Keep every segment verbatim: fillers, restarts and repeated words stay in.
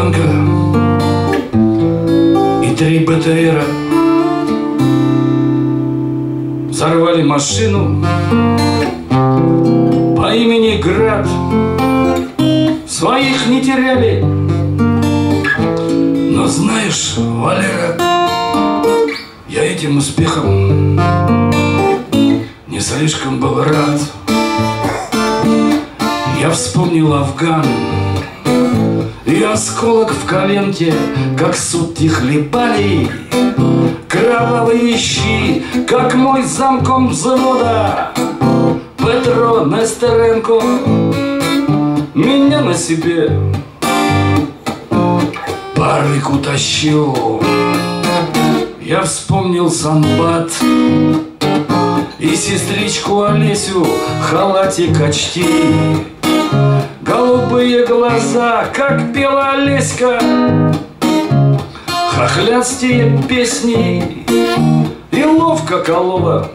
танка и три БТРа взорвали машину по имени Град. Своих не теряли, но знаешь, Валера, я этим успехом не слишком был рад. Я вспомнил Афган и осколок в коленке, как сутки хлебали. Кровавые щи, как мой замком взвода Петро Нестеренко меня на себе парик утащил. Я вспомнил Санбат и сестричку Олесю, халатик очки, голубые глаза, как пела Олеська, хохлядские песни и ловко колола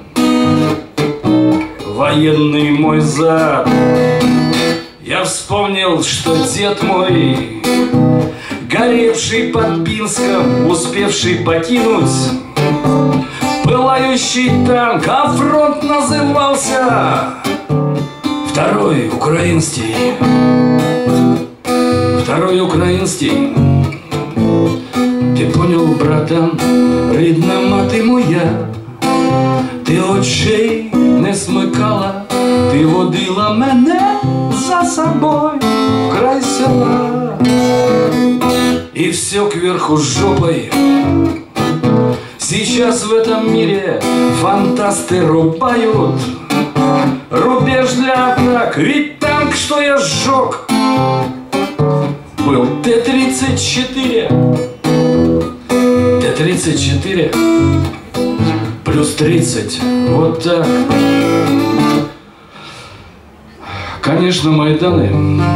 военный мой зад. Я вспомнил, что дед мой, горевший под Пинском, успевший покинуть пылающий танк, а фронт назывался Второй Украинский. Второй Украинский. Ти понял, братан, рідна мати моя, ти очей не смикала, ти водила мене за собой в край села. И все кверху жопой. Сейчас в этом мире фантасты рубают рубеж для атак, ведь танк, что я сжег, был Т тридцать четыре. Т тридцать четыре плюс тридцать, вот так. Конечно, Майданы,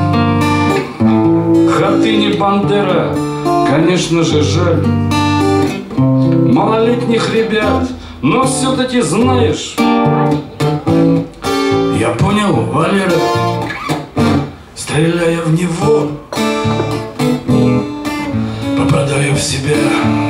Хатыни, Бандера, конечно же, жаль малолетних ребят, но все-таки знаешь, я понял, Валера, стреляя в него, попадаю в себя.